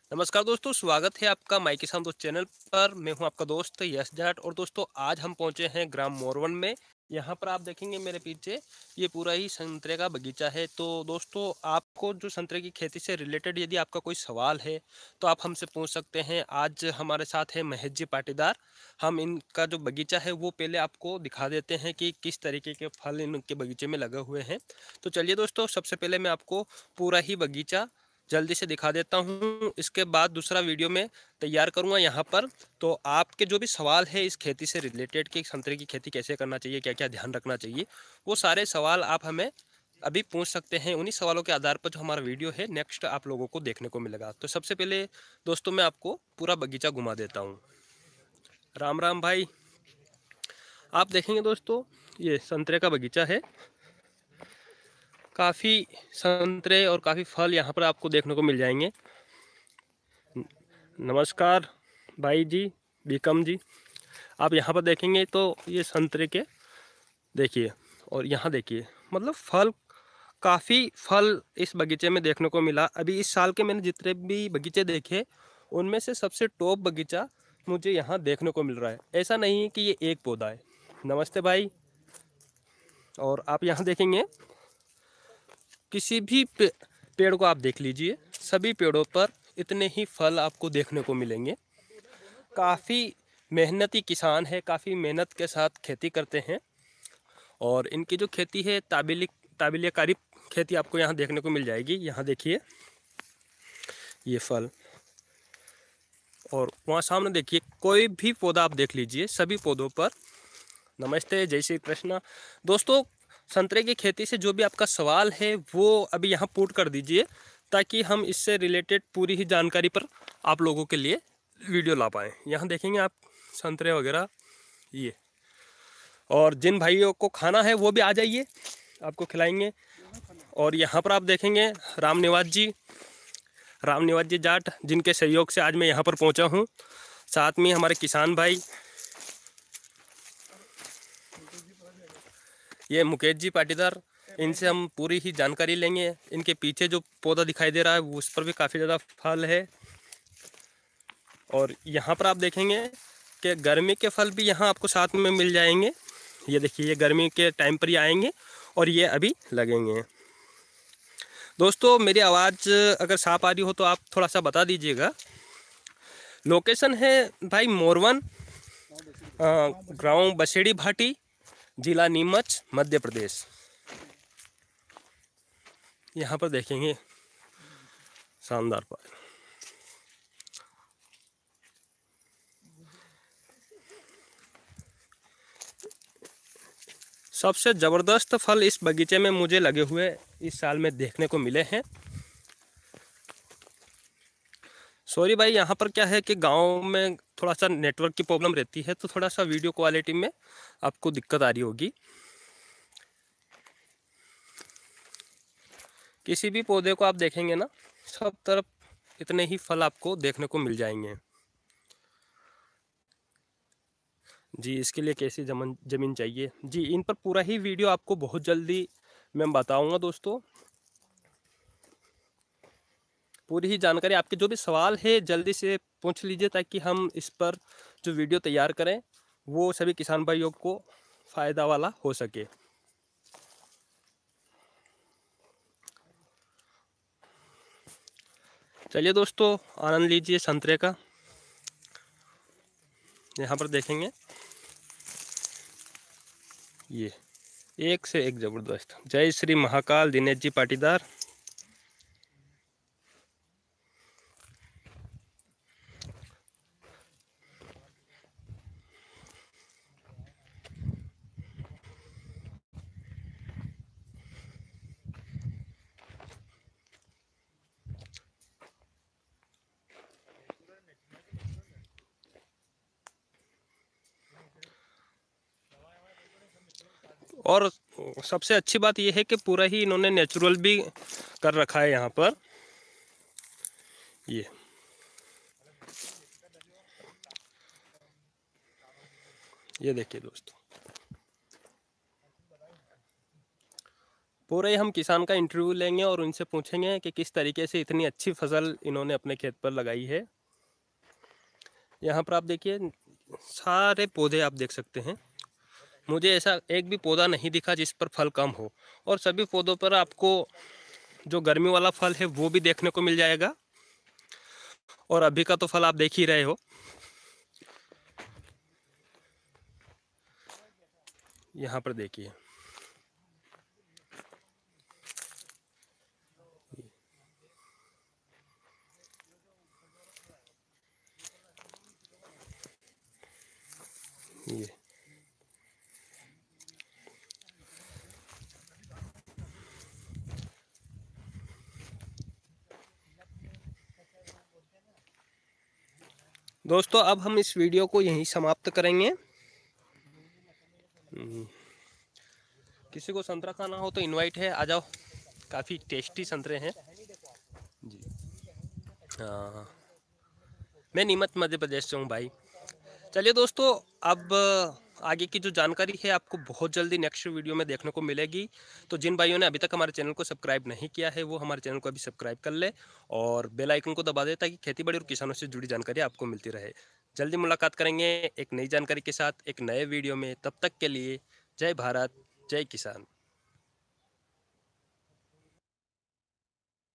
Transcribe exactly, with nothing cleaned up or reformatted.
नमस्कार दोस्तों, स्वागत है आपका माई किसान दोस्त चैनल पर। मैं हूं आपका दोस्त यश जाट। और दोस्तों, आज हम पहुंचे हैं ग्राम मोरवन में। यहां पर आप देखेंगे मेरे पीछे ये पूरा ही संतरे का बगीचा है। तो दोस्तों, आपको जो संतरे की खेती से रिलेटेड यदि आपका कोई सवाल है तो आप हमसे पूछ सकते हैं। आज हमारे साथ है महेश जी पाटीदार। हम इनका जो बगीचा है वो पहले आपको दिखा देते हैं कि किस तरीके के फल इनके बगीचे में लगे हुए हैं। तो चलिए दोस्तों, सबसे पहले मैं आपको पूरा ही बगीचा जल्दी से दिखा देता हूँ। इसके बाद दूसरा वीडियो में तैयार करूँगा यहाँ पर। तो आपके जो भी सवाल है इस खेती से रिलेटेड कि संतरे की खेती कैसे करना चाहिए, क्या क्या ध्यान रखना चाहिए, वो सारे सवाल आप हमें अभी पूछ सकते हैं। उन्हीं सवालों के आधार पर जो हमारा वीडियो है नेक्स्ट आप लोगों को देखने को मिलेगा। तो सबसे पहले दोस्तों, मैं आपको पूरा बगीचा घुमा देता हूँ। राम राम भाई। आप देखेंगे दोस्तों, ये संतरे का बगीचा है। काफ़ी संतरे और काफ़ी फल यहाँ पर आपको देखने को मिल जाएंगे। नमस्कार भाई जी, बीकम जी। आप यहाँ पर देखेंगे तो ये संतरे के देखिए, और यहाँ देखिए, मतलब फल, काफ़ी फल इस बगीचे में देखने को मिला। अभी इस साल के मैंने जितने भी बगीचे देखे उनमें से सबसे टॉप बगीचा मुझे यहाँ देखने को मिल रहा है। ऐसा नहीं है कि ये एक पौधा है। नमस्ते भाई। और आप यहाँ देखेंगे, किसी भी पे, पेड़ को आप देख लीजिए, सभी पेड़ों पर इतने ही फल आपको देखने को मिलेंगे। काफ़ी मेहनती किसान है, काफ़ी मेहनत के साथ खेती करते हैं। और इनकी जो खेती है ताबिल ताबिलकारी खेती आपको यहाँ देखने को मिल जाएगी। यहाँ देखिए ये फल, और वहाँ सामने देखिए कोई भी पौधा आप देख लीजिए, सभी पौधों पर। नमस्ते, जय श्री कृष्णा। दोस्तों, संतरे की खेती से जो भी आपका सवाल है वो अभी यहाँ पुट कर दीजिए, ताकि हम इससे रिलेटेड पूरी ही जानकारी पर आप लोगों के लिए वीडियो ला पाएँ। यहाँ देखेंगे आप संतरे वगैरह ये। और जिन भाइयों को खाना है वो भी आ जाइए, आपको खिलाएंगे। और यहाँ पर आप देखेंगे राम निवास जी, राम निवास जी जाट, जिनके सहयोग से आज मैं यहाँ पर पहुँचा हूँ। साथ में हमारे किसान भाई, ये मुकेश जी पाटीदार। इनसे हम पूरी ही जानकारी लेंगे। इनके पीछे जो पौधा दिखाई दे रहा है वो, उस पर भी काफ़ी ज़्यादा फल है। और यहाँ पर आप देखेंगे कि गर्मी के फल भी यहाँ आपको साथ में मिल जाएंगे। ये देखिए, ये गर्मी के टाइम पर ही आएंगे और ये अभी लगेंगे। दोस्तों, मेरी आवाज़ अगर साफ आ रही हो तो आप थोड़ा सा बता दीजिएगा। लोकेशन है भाई मोरवन, गांव बसेड़ी भाटी, जिला नीमच, मध्य प्रदेश। यहाँ पर देखेंगे शानदार फल। सबसे ज़बरदस्त फल इस बगीचे में मुझे लगे हुए इस साल में देखने को मिले हैं। सॉरी भाई, यहाँ पर क्या है कि गांव में थोड़ा सा नेटवर्क की प्रॉब्लम रहती है, तो थोड़ा सा वीडियो क्वालिटी में आपको दिक्कत आ रही होगी। किसी भी पौधे को आप देखेंगे ना, सब तरफ इतने ही फल आपको देखने को मिल जाएंगे। जी, इसके लिए कैसी जमीन ज़मीन चाहिए जी, इन पर पूरा ही वीडियो आपको बहुत जल्दी मैं बताऊंगा दोस्तों। पूरी ही जानकारी, आपके जो भी सवाल है जल्दी से पूछ लीजिए, ताकि हम इस पर जो वीडियो तैयार करें वो सभी किसान भाइयों को फ़ायदा वाला हो सके। चलिए दोस्तों, आनंद लीजिए संतरे का। यहाँ पर देखेंगे ये एक से एक ज़बरदस्त। जय श्री महाकाल दिनेश जी पाटीदार। और सबसे अच्छी बात यह है कि पूरा ही इन्होंने नेचुरल भी कर रखा है यहाँ पर। ये ये देखिए दोस्तों, पूरे हम किसान का इंटरव्यू लेंगे और उनसे पूछेंगे कि किस तरीके से इतनी अच्छी फसल इन्होंने अपने खेत पर लगाई है। यहाँ पर आप देखिए सारे पौधे आप देख सकते हैं। मुझे ऐसा एक भी पौधा नहीं दिखा जिस पर फल कम हो, और सभी पौधों पर आपको जो गर्मी वाला फल है वो भी देखने को मिल जाएगा। और अभी का तो फल आप देख ही रहे हो। यहाँ पर देखिए, ये दोस्तों अब हम इस वीडियो को यहीं समाप्त करेंगे। किसी को संतरा खाना हो तो इनवाइट है, आ जाओ। काफ़ी टेस्टी संतरे हैं जी। हाँ, मैं नीमच मध्य प्रदेश से हूँ भाई। चलिए दोस्तों, अब आगे की जो जानकारी है आपको बहुत जल्दी नेक्स्ट वीडियो में देखने को मिलेगी। तो जिन भाइयों ने अभी तक हमारे चैनल को सब्सक्राइब नहीं किया है वो हमारे चैनल को अभी सब्सक्राइब कर ले और बेल आइकन को दबा दे, ताकि खेतीबाड़ी और किसानों से जुड़ी जानकारी आपको मिलती रहे। जल्दी मुलाकात करेंगे एक नई जानकारी के साथ एक नए वीडियो में। तब तक के लिए जय भारत, जय किसान।